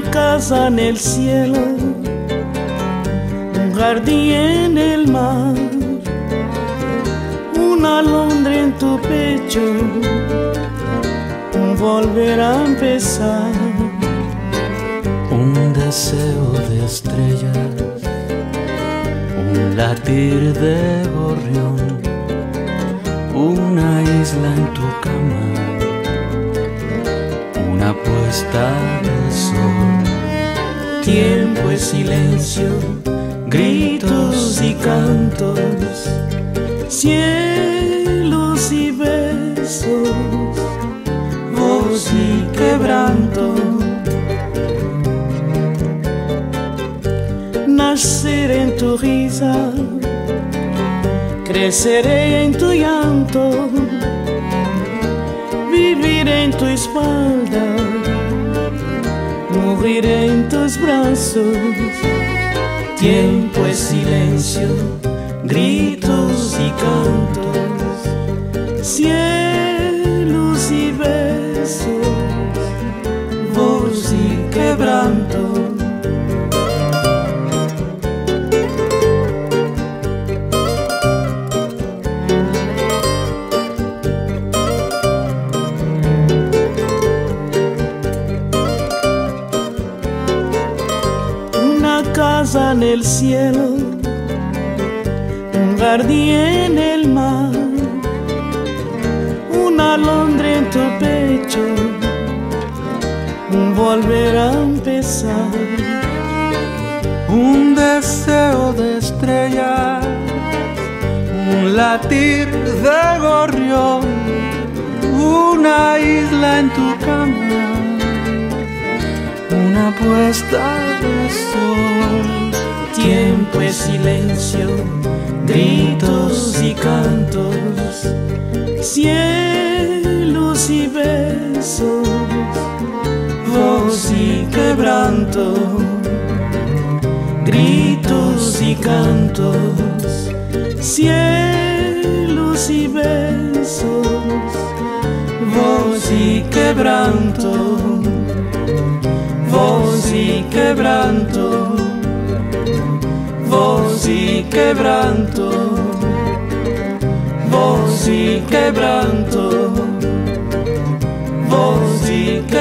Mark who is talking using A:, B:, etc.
A: casa en el cielo, un jardín en el mar, una alondra en tu pecho, un volver a empezar,
B: un deseo de estrellas, un latir de gorrión, una isla en tu cama, una puesta de sol.
A: Tiempo es silencio, gritos y cantos, cielos y besos, voz y quebranto. Naceré en tu risa, creceré en tu llanto, viviré en tu espalda, moriré en tus brazos. Tiempo es silencio, gritos y cantos, cielos y besos, voz y quebranto. Casa en el cielo, un jardín en el mar, una alondra en tu pecho, un volver a empezar,
B: un deseo de estrellas, un latir de gorrión, una isla en tu cama, una puesta de sol.
A: Tiempo es silencio, gritos y cantos, cielos y besos, voz y quebranto. Gritos y cantos, cielos y besos, voz y quebranto. Voz y quebranto, voz y quebranto, voz y quebranto, voz y quebranto.